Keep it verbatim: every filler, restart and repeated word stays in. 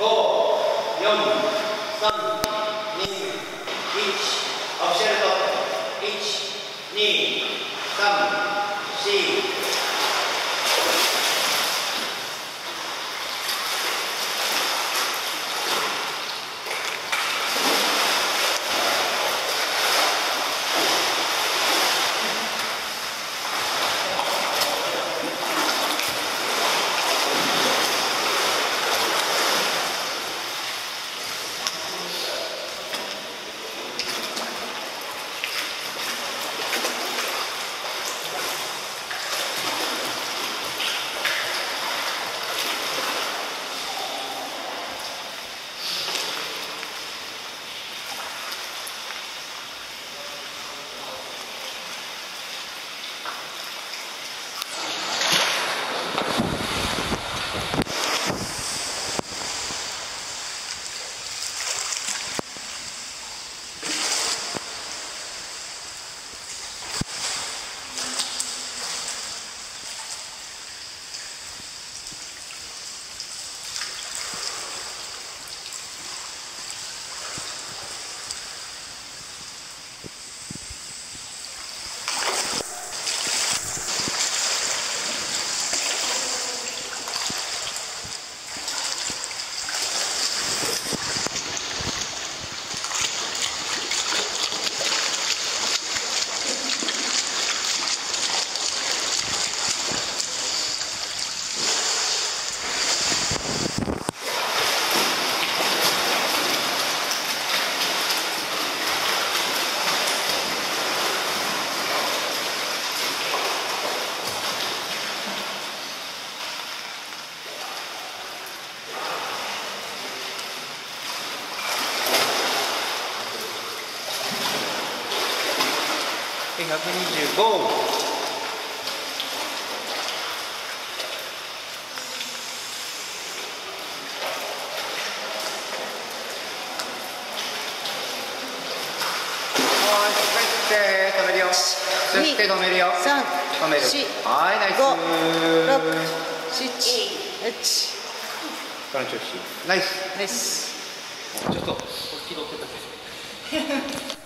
ご、よん、さん、に、いち、オフィシャルトップ、いち、に、さん、よん、ひゃくにじゅうご。吸って止めるよ。吸って止めるよ。 三、 止める。 四、 はい、ナイス。 五、六、七、八。 この調子。ナイス。 ナイス。 ちょっと気取ってたけど。